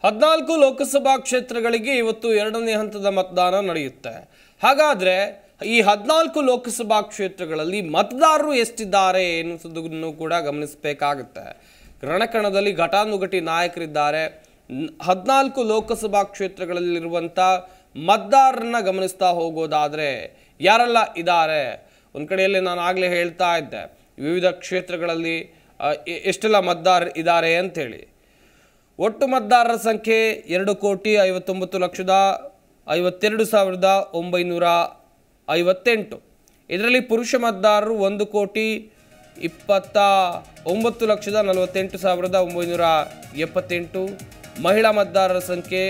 14 ಲೋಕಸಭಾ ಕ್ಷೇತ್ರಗಳಿಗೆ ಇವತ್ತು ಎರಡನೇ ಹಂತದ ಮತದಾನ ನಡೆಯುತ್ತೆ. ಹಾಗಾದ್ರೆ ಈ 14 ಲೋಕಸಭಾ ಕ್ಷೇತ್ರಗಳಲ್ಲಿ ಮತದಾರರು ಎಷ್ಟಿದ್ದಾರೆ ಎನ್ನುವುದನ್ನು ಕೂಡ ಗಮನಿಸಬೇಕಾಗುತ್ತೆ. ರಣಕಣದಲ್ಲಿ ಘಟಾನುಘಟಿ ನಾಯಕರಿದ್ದಾರೆ. 14 ಲೋಕಸಭಾ ಕ್ಷೇತ್ರಗಳಲ್ಲಿರುವಂತ ಮತದಾರರನ್ನ ಗಮನಿಸ್ತಾ ಹೋಗೋದಾದ್ರೆ ಯಾರೆಲ್ಲ ಇದ್ದಾರೆ, ಒಂದು ಕಡೆಯಲ್ಲಿ ನಾನು ಆಗಲೇ ಹೇಳ್ತಾ ಇದ್ದೆ ವಿವಿಧ ಕ್ಷೇತ್ರಗಳಲ್ಲಿ ಎಷ್ಟೆಲ್ಲ ಮತದಾರರು ಇದ್ದಾರೆ ಅಂತ ಹೇಳಿ. ಒಟ್ಟು ಮತದಾರರ ಸಂಖ್ಯೆ 2,59,52,958. ಇದರಲ್ಲಿ ಪುರುಷ ಮತದಾರರು 1,20,48,978. ಮಹಿಳಾ ಮತದಾರರ ಸಂಖ್ಯೆ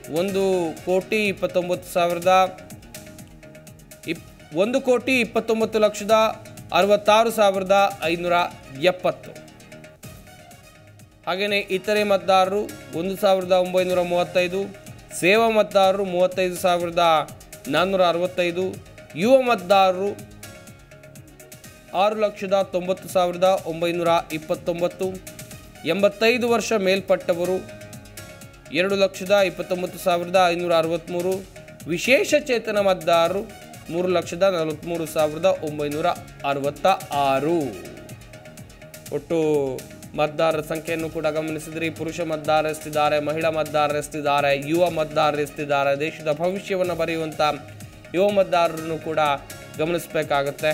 1,29,66,570. ಹಾಗೆಯೇ ಇತರೆ ಮತದಾರರು 1,935. ಸೇವಾ ಮತದಾರರು 35,465. ಯುವ ಮತದಾರರು 6,90,929. 85 ವರ್ಷ ಮೇಲ್ಪಟ್ಟವರು 2,29,563. ವಿಶೇಷ ಚೇತನ ಮತದಾರರು 3,43,966. ಒಟ್ಟು ಮತದಾರರ ಸಂಖ್ಯೆಯನ್ನು ಕೂಡ ಗಮನಿಸಿದ್ರಿ. ಪುರುಷ ಮತದಾರರು ಎಷ್ಟಿದ್ದಾರೆ, ಮಹಿಳಾ ಮತದಾರರು ಎಷ್ಟಿದ್ದಾರೆ, ಯುವ ಮತದಾರರು ಎಷ್ಟಿದ್ದಾರೆ, ದೇಶದ ಭವಿಷ್ಯವನ್ನು ಬರೆಯುವಂಥ ಯುವ ಮತದಾರರನ್ನು ಕೂಡ ಗಮನಿಸಬೇಕಾಗತ್ತೆ.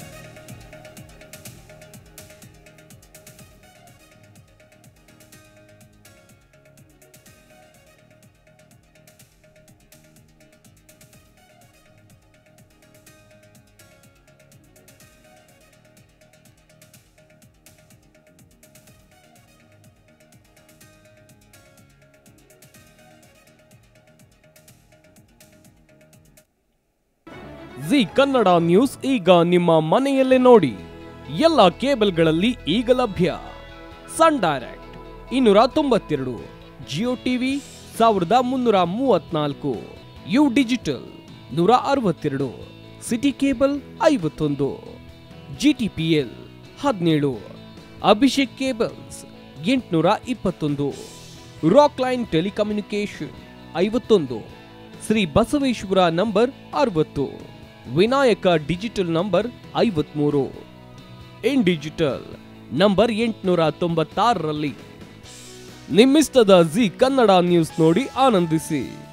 ಜಿ ಕನ್ನಡ ನ್ಯೂಸ್ ಈಗ ನಿಮ್ಮ ಮನೆಯಲ್ಲೇ ನೋಡಿ. ಎಲ್ಲ ಕೇಬಲ್ಗಳಲ್ಲಿ ಈಗ ಲಭ್ಯ. Sun Direct 292, Jio TV 1334, U digital 162, city cable 51, GTPL 17, Abhishek cables 821, rock line telecommunication 51, Shri Basaveshwara number 60, Vinayaka digital number 53, in digital number 896ರಲ್ಲಿ. ನಿಮ್ಮಿಸ್ತದ ಜಿ ಕನ್ನಡ ನ್ಯೂಸ್ ನೋಡಿ ಆನಂದಿಸಿ.